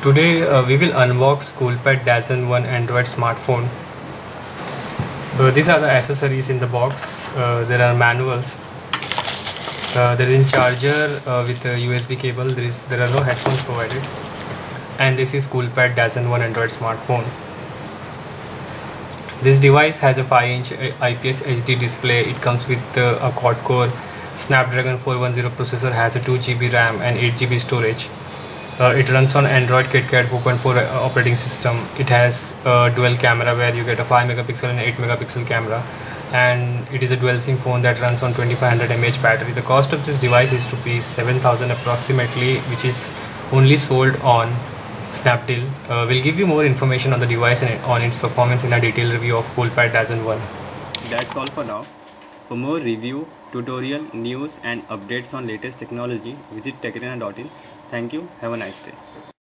Today we will unbox Coolpad Dazen 1 Android smartphone. These are the accessories in the box. There are manuals. There is a charger with a USB cable. There are no headphones provided. And this is Coolpad Dazen 1 Android smartphone. This device has a 5-inch IPS HD display. It comes with a quad-core Snapdragon 410 processor, has a 2 GB RAM and 8 GB storage. It runs on Android KitKat 4.4 operating system. It has a dual camera where you get a 5 megapixel and 8 megapixel camera, and it is a dual SIM phone that runs on 2500 mAh battery. The cost of this device is rupees 7,000 approximately, which is only sold on Snapdeal. We'll give you more information on the device and on its performance in a detailed review of Coolpad Dazen 1. That's all for now. For more review, tutorial, news and updates on latest technology, visit techarena.in. Thank you. Have a nice day.